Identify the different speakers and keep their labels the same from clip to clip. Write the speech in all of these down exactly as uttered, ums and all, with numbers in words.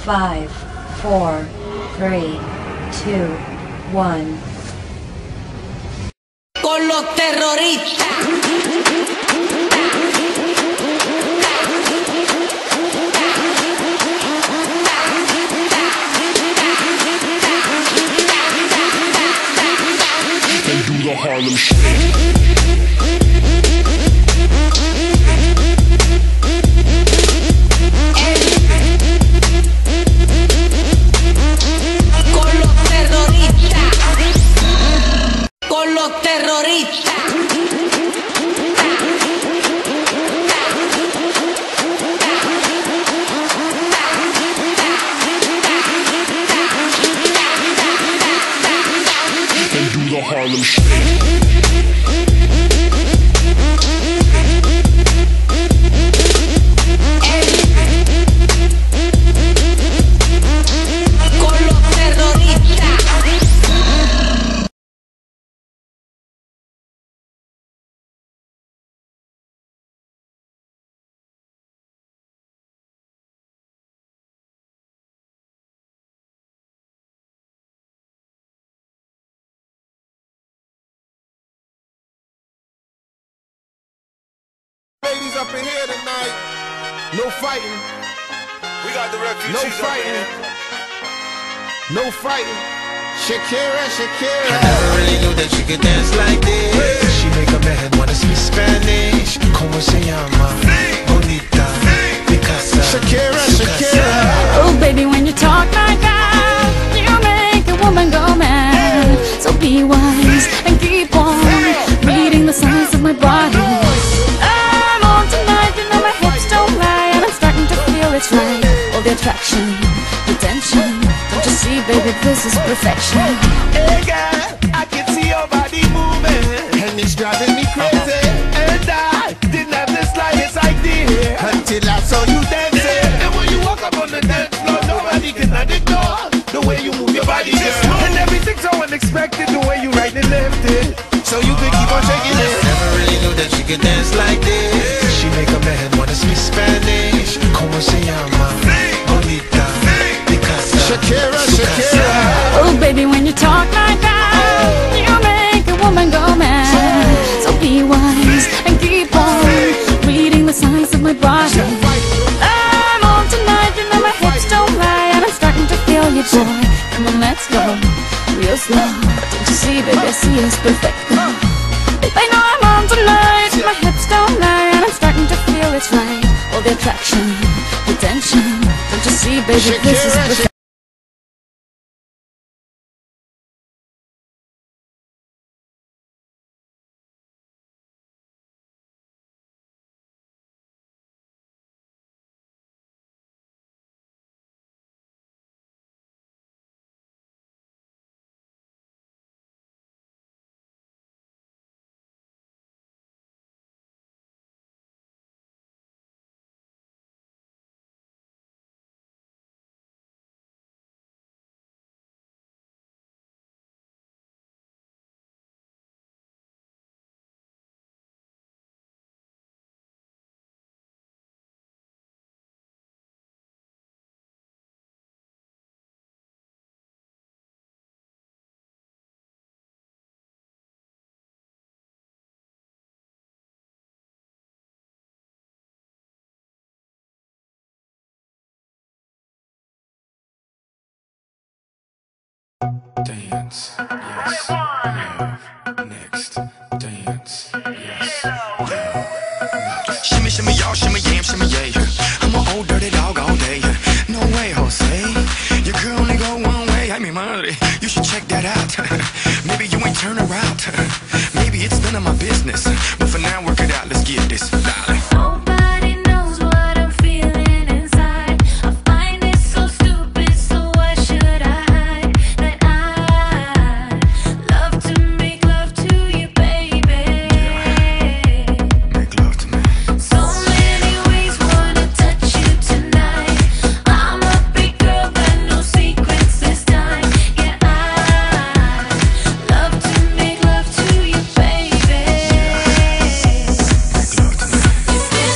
Speaker 1: Five, four, three, two, one.
Speaker 2: Con los terroristas.
Speaker 3: The Harlem Shake.
Speaker 2: Con los terroristas. Con los terroristas.
Speaker 3: And do the Harlem Shake.
Speaker 4: Ladies up in here tonight, no fighting.
Speaker 5: We got the refugees.
Speaker 4: No fighting. No fighting. Shakira, Shakira.
Speaker 6: I never really knew that she could dance like this. She make a man wanna speak Spanish. Como se llama? Bonita, Picasa,
Speaker 4: Shakira, Shakira.
Speaker 7: Oh baby, when you talk like that, you make a woman go mad. So be wise and keep on reading the signs of my body. It's right, all the attraction, the tension. Don't you see, baby, this is perfection.
Speaker 6: Hey girl, I can see your body moving,
Speaker 4: And it's driving me crazy.
Speaker 6: and I didn't have the slightest idea
Speaker 4: Until I saw you dancing.
Speaker 6: And when you walk up on the dance floor, nobody can ignore the way you move your body, girl. And everything's so unexpected, the way you right and left it.
Speaker 4: So you could keep on shaking it.
Speaker 6: Never really knew that she could dance like this. She make a man wanna speak Spanish. Como se llama? Bonita, Picasa,
Speaker 4: Shakira, Shakira.
Speaker 7: Oh baby, when you talk like that, you make a woman go mad. So be wise and keep on reading the signs of my body. I'm on tonight, you know my hips don't lie, and I'm starting to feel your joy. Come on, let's go, real slow. Don't you see, baby, I see it's perfect. I know I'm on tonight, my hips don't lie, and I'm starting to feel it's right. All the attraction, the tension. Don't you see, baby, this is
Speaker 4: Shakira,
Speaker 7: perfect.
Speaker 8: Dance, yes, love, next, dance, yes, love. Shimmy, shimmy, y'all, shimmy, yam, shimmy, yeah. I'm an old dirty dog all day. No way, Jose. Your girl only go one way. I mean, madre, you should check that out. Maybe you ain't turn around. Maybe it's none of my business. But for now, work it out. Let's get this, darling.
Speaker 7: Nobody knows what I'm feeling inside. I find it so stupid, so why should I hide that I love to make love to you, baby?
Speaker 8: Make love to me.
Speaker 7: So many ways wanna touch you tonight. I'm a big girl, got no secrets this time. Yeah, I love to make love to you, baby.
Speaker 8: Make love to me.
Speaker 7: You feel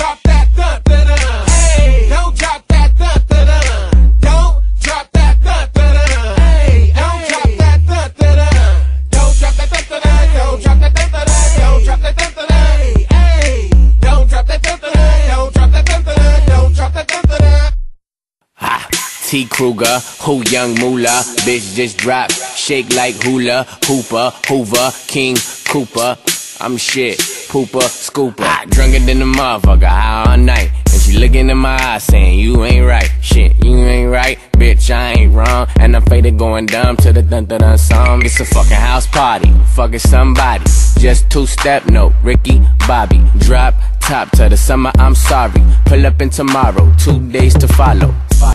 Speaker 4: drop that dun dun dun. Hey, don't drop that dun dun dun. Don't drop that dun dun dun. Hey, don't drop that dun dun dun. Don't drop that dun dun dun. Don't drop that dun dun dun. Don't drop that dun dun dun. Hey, don't drop that dun dun dun. Don't drop that dun dun dun. Don't drop that dun dun dun.
Speaker 9: Ha! T. Kruger, who young moolah, bitch just drop, shake like hula, hooper, hoover, king, Cooper, I'm shit, pooper, scooper, drunker than the motherfucker, high all night, and she looking in my eyes saying, you ain't right, shit, you ain't right, bitch, I ain't wrong, and I'm faded going dumb to the dun dun dun song, it's a fucking house party, fucking somebody, just two-step note, Ricky, Bobby, drop, top to the summer, I'm sorry, pull up in tomorrow, two days to follow.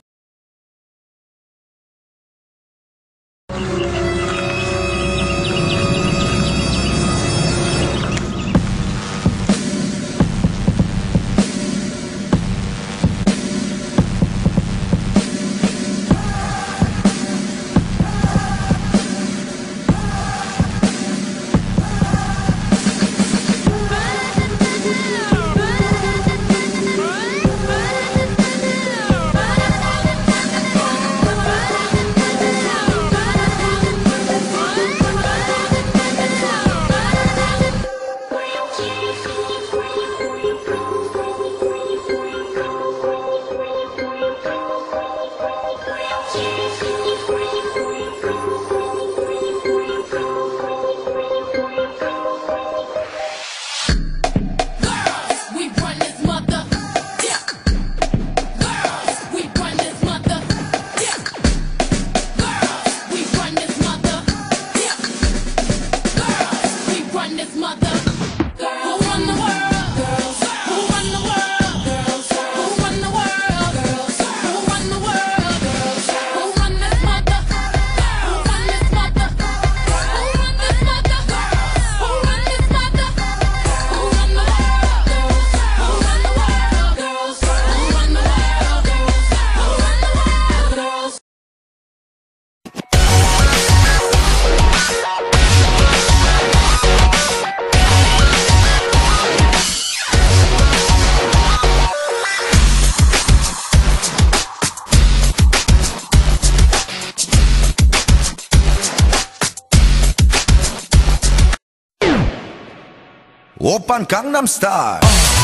Speaker 6: Oppan Gangnam Style.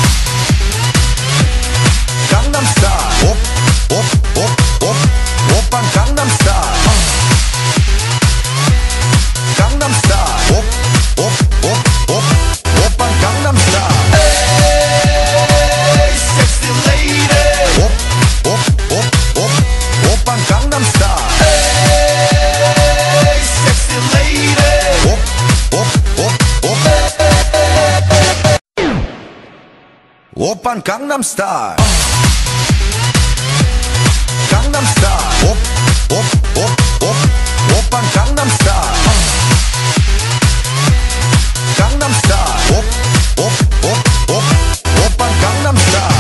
Speaker 6: Gangnam Style. Op, op, op, op. Oppan Gangnam Style. Gangnam Style. Op, op, op, op. Oppan Gangnam Style. Hey, sexy lady. Op, op, op, op. Oppan Gangnam Style. Hey, sexy lady. Op, op, op, op. Oppan Gangnam Style. Gangnam Style. Op, op, op, op. Oppan Gangnam Style. Gangnam Style. Op, op, op, op. Oppan Gangnam Style.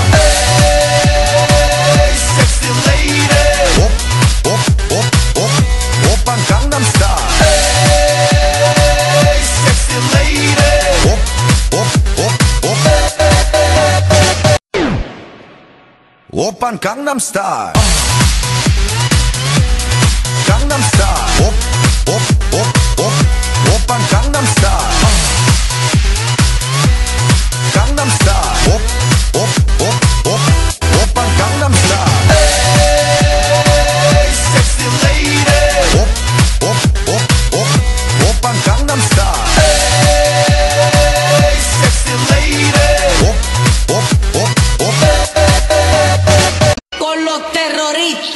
Speaker 6: Hey, sexy lady. Op, op, op, op. Oppan Gangnam Style. Hey, sexy lady. Op, op, op, op. Oppan Gangnam Style. Gangnam Style. Op, op, op, op. Oppan Gangnam Style. Gangnam Style. Op, op, op, op. Oppan Gangnam Style. Hey, sexy lady. Op, op, op, op. Oppan Gangnam Style. Hey, sexy lady. Op, op, op, op.
Speaker 2: Con los terroristas.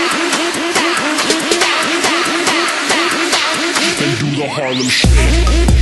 Speaker 3: They do the Harlem Shake.